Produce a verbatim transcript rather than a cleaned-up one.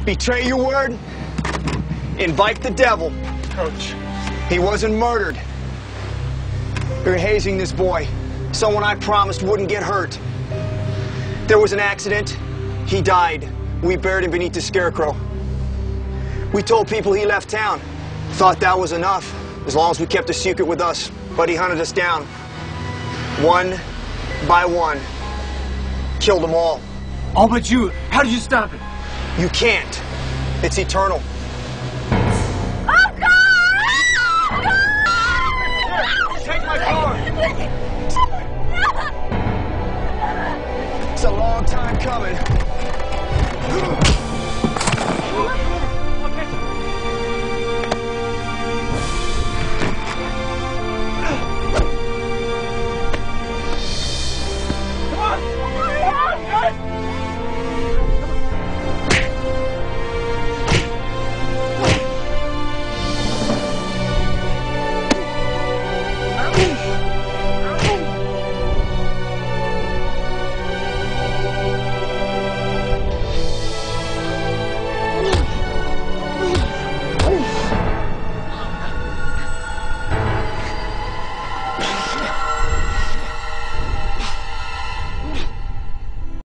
Betray your word, invite the devil. Coach. He wasn't murdered. You're hazing this boy, someone I promised wouldn't get hurt. There was an accident. He died. We buried him beneath the scarecrow. We told people he left town. Thought that was enough, as long as we kept the secret with us. But he hunted us down. One by one. Killed them all. All but you. How did you stop it? You can't. It's eternal. Oh, God! Take my car! It's a long time coming.